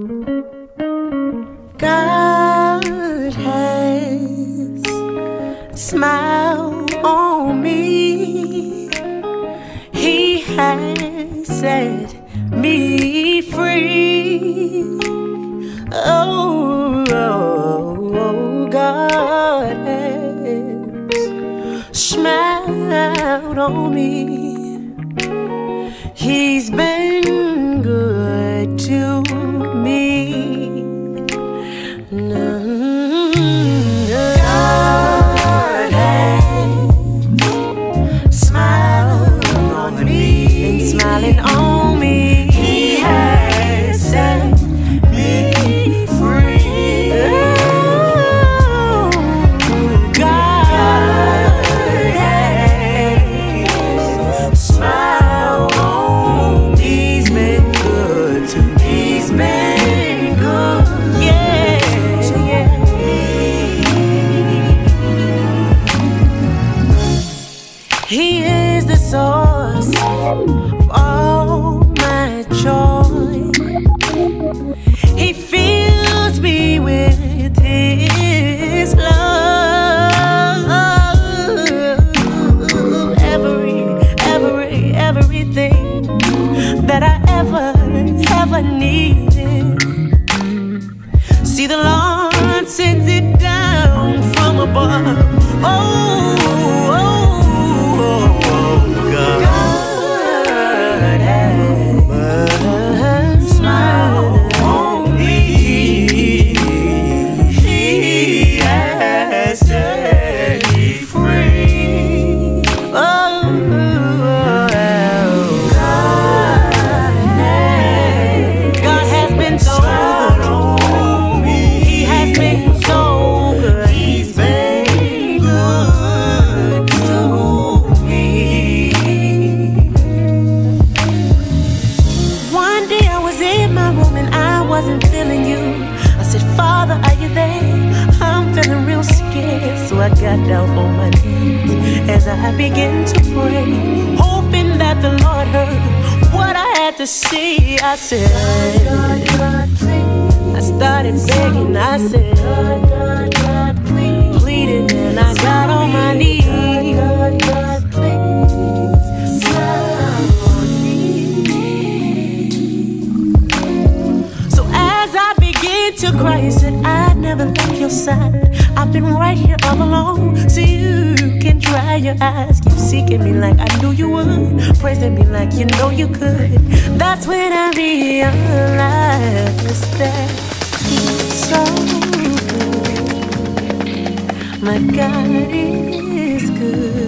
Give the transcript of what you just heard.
God has smiled on me. He has set me free. Oh, God has smiled on me. He's been good to me. God has smiled on me. Been smiling on me. He has set me free. Oh, God has smiled on me. He's been good to me. He's been good, yeah. He is the source of all my joy. He fills me with His love. Everything that I ever needed. See, the Lord sends it down from above. Oh, God has smiled on me. He has set me free. Oh, God has been so good on me. He has been so good. He's been good to me. One day I was in my room and I wasn't feeling you. I said, Father, are you there? I'm feeling real scared. So I got down on my knees as I began to pray, hoping that the Lord heard what I had to say. I said, I started begging. I said, pleading, and I got on my knees. So as I began to cry, he said, I've never left your side. I've been right here all along, so you can dry your eyes. Keep seeking me like I knew you would, praising me like you know you could. That's when I realized that He's so good. My God is good.